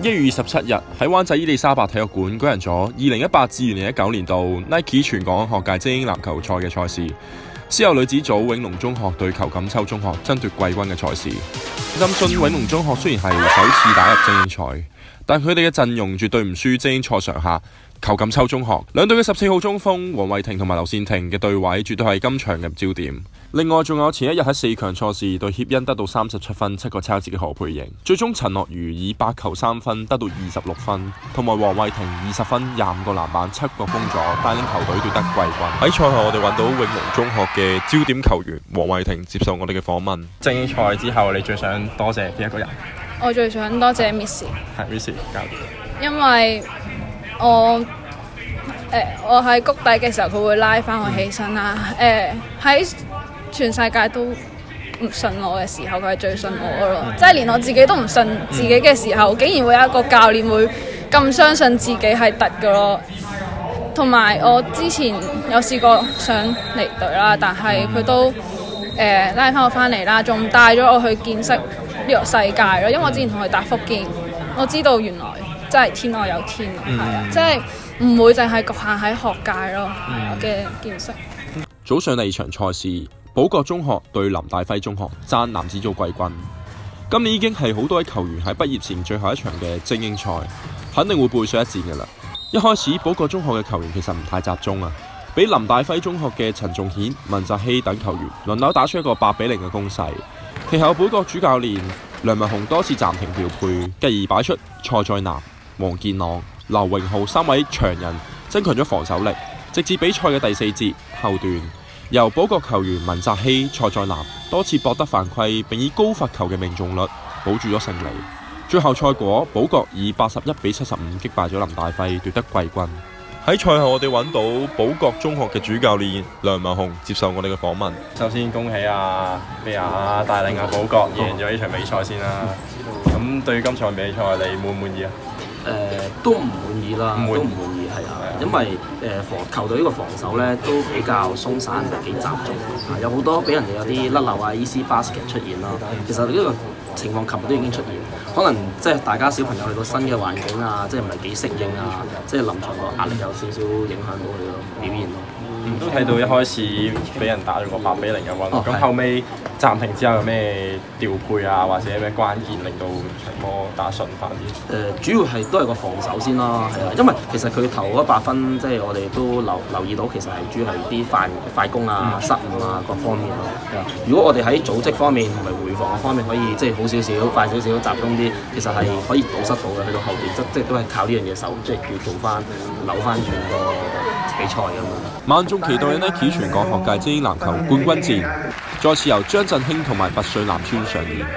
1月27日喺灣仔伊利沙伯體育館舉行咗2018至2019年度 Nike 全港學界精英籃球賽嘅賽事，先有女子組永隆中學對裘錦秋中學爭奪季軍嘅賽事。深信永隆中學雖然係首次打入精英賽，但佢哋嘅陣容絕對唔輸精英賽常客裘錦秋中學。兩隊嘅14號中鋒黃慧婷同埋劉善婷嘅對位絕對係今場嘅焦點。另外仲有前一日喺4強賽事對協恩得到37分7個抄截嘅何佩瑩，最終陳樂如以8球3分得到26分，同埋黃慧婷20分25個籃板7個封阻，帶領球隊奪得季軍。喺賽後我哋揾到永隆中學嘅焦點球員黃慧婷接受我哋嘅訪問。 精英賽之後，你最想多謝邊一個人？ 我最想多謝 Miss， 係 Miss 教練， 因為我喺谷底嘅時候，佢會拉翻我起身啦。喺全世界都唔信我嘅時候，佢係最信我咯。即係連我自己都唔信自己嘅時候，竟然會有一個教練會咁相信自己係突嘅咯。同埋我之前有試過想離隊啦，但係佢都拉翻我翻嚟啦，仲帶咗我去見識呢個世界咯。因為我之前同佢打福建，我知道原來真係天外有天咯，係啊，即係唔會淨係局限喺學界咯嘅見識。 早上第二場賽事，寶覺中學對林大輝中學爭男子組季軍。今年已經係好多位球員喺畢業前最後一場嘅精英賽，肯定會背水一戰㗎啦。一開始寶覺中學嘅球員其實唔太集中啊，俾林大輝中學嘅陳仲顯、文澤希等球員輪流打出一個8-0嘅攻勢。其後寶覺主教練梁文雄多次暫停調配，繼而擺出蔡在南、黃健朗、劉榮浩3位長人，增強咗防守力。直至比賽嘅第4節後段，由寶覺球員文澤希、蔡在南多次博得犯規，並以高罰球嘅命中率保住咗勝利。最後賽果，寶覺以81-75擊敗咗林大輝，奪得季軍。喺賽後我哋揾到寶覺中學嘅主教練梁文雄接受我哋嘅訪問。 首先恭喜咩帶領寶覺贏咗呢場比賽先啦。咁對於今場比賽你滿唔滿意啊？ 都唔滿意啦，都唔滿意係啊，因為球隊呢個防守咧都比較鬆散，幾集中啊，有好多俾人哋有啲甩漏啊 ，easy basket 出現啦。其實呢個情況琴日都已經出現，可能即係大家小朋友去到新嘅環境啊，即係唔係幾適應啊，即係臨場個壓力有少少影響到佢個表現咯。 都睇到一開始俾人打咗個8-0嘅運，咁後尾暫停之後有咩調配啊，或者咩關鍵令到場波打順翻啲？ 主要係都係個防守先啦，係啊，因為其實佢投嗰8分，即係我哋都留意到，其實係主要係啲快攻啊、失誤啊各方面咯。如果我哋喺組織方面同埋回防方面可以即係好少少、快少少、集中啲，其實係可以堵塞到嘅。去到後邊即係都係靠呢樣嘢手，即係叫做翻扭翻轉個比賽咁樣。 萬眾期待嘅 Nike 全港學界精英籃球冠軍戰，再次由張振興同埋拔萃南村上演。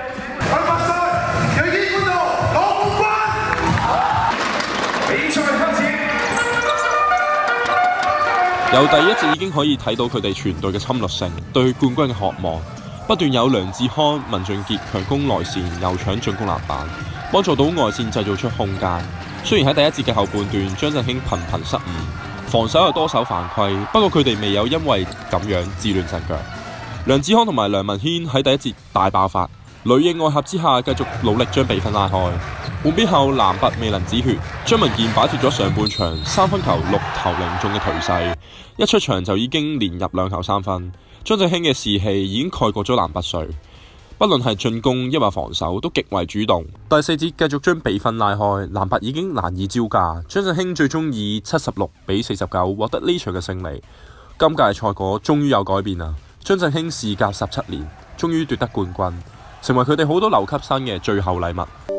由第一節已經可以睇到佢哋全隊嘅侵略性，對冠軍嘅渴望，不斷有梁志康、文俊傑強攻內線，右搶進攻籃板，幫助到外線製造出空間。雖然喺第一節嘅後半段，張振興頻頻失誤，防守又多手犯規，不過佢哋未有因為咁樣自亂陣腳。梁志康同埋梁文軒喺第一節大爆發，裏應外合之下繼續努力將比分拉開。換邊後藍拔未能止血，張文健擺脫咗上半場3分球6投0中嘅頹勢，一出場就已經連入2球3分。張振興嘅士氣已經蓋過咗藍拔萃，不論係進攻抑或防守都極為主動。第4節繼續將比分拉開，藍拔已經難以招架，張振興最終以76-49獲得呢場嘅勝利。今屆賽果終於有改變啦，張振興事隔17年終於奪得冠軍，成為佢哋好多留級生嘅最後禮物。